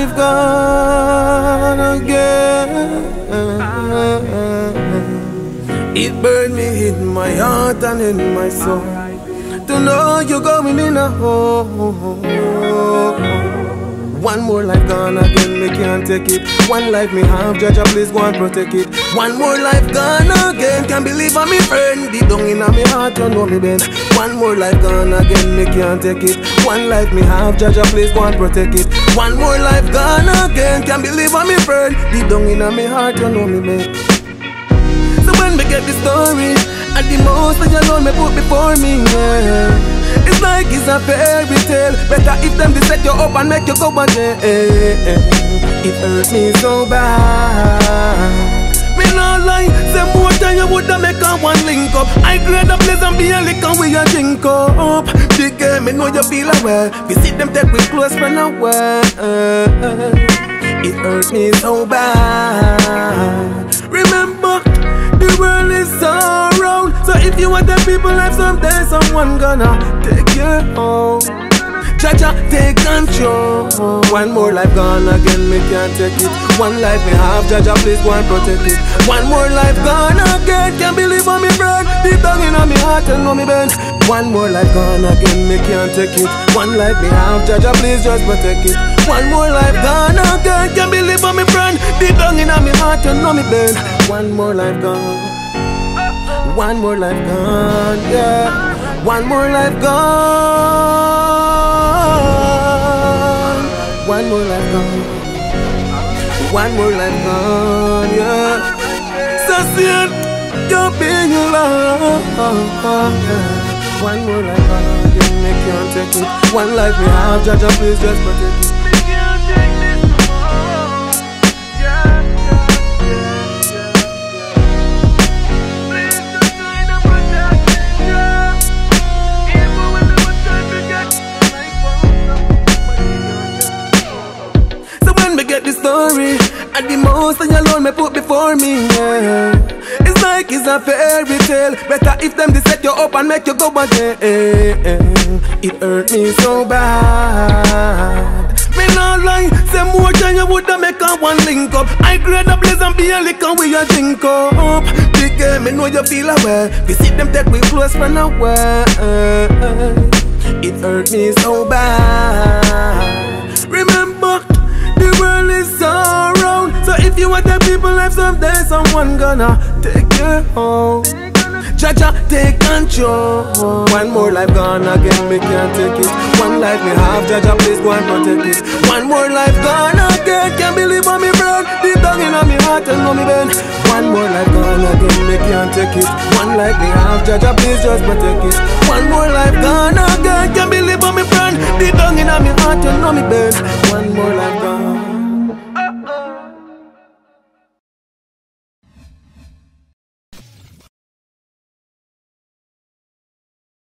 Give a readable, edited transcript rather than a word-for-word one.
life gone again. It burned me in my heart and in my soul to know you're going in a hole. One more life gone again, me can't take it. One life me have, Jaja, please go and protect it. One more life gone again, can't believe I'm me friend. Deep down in my heart, you know me bend. One more life gone again, me can't take it. One life me have, Jaja, please go and protect it. One more life gone again, can't believe I'm me friend. Deep down in my heart, you know me bend. So when me get the story, and the most of your love me put before me, yeah. It's like it's a fairy tale. Better if them they set you up and make you go back there. It hurt me so bad. Me no lie, say more time you woulda make a one link up. I grade the place and be a lick and we a drink up. Big game, me know you feel away. Visit them take with close friend away. It hurt me so bad. Remember, the world is so round. So if you want the people life someday, someone gonna take you home. Jaja, take control. One more life gone again, me can't take it. One life me have, Jaja, please go and protect it. One more life gone again, can't believe on me burn. Deep down in my heart and know me bend. One more life gone again, me can't take it. One life me have, Jaja, please just protect it. One more life gone again, can't believe on me burn. Deep down in my heart and know me bend. One more life gone. One more life gone, yeah. One more life gone. One more life gone. One more life gone, yeah. So soon, you're being alone, yeah. One more life gone, yeah, me can't take it. One life we have, Jaja, please just protect it. The story and the most of your love me put before me, yeah. It's like it's a fairy tale. Better if them they set you up and make you go back there. It hurt me so bad. Me no lie, say more time you woulda make a one link up. I grade the place and be a lick and we a drink up. Big game, me know you feel away. Visit them take we close friend away. It hurt me so bad. Remember, the world is so round. So if you want the people life someday, someone gonna take you home. Jaja, take control. One more life gone again, me can't take it. One life me have, Jaja, please go and protect it. One more life gone again, can't believe on me burn. Deep down in my heart and know me bend. One more life gone again, me can't take it. One life me have, Jaja, please just protect it. One more life gone again, can't believe on me burn. Deep down in my heart and know me bend. One more life gone.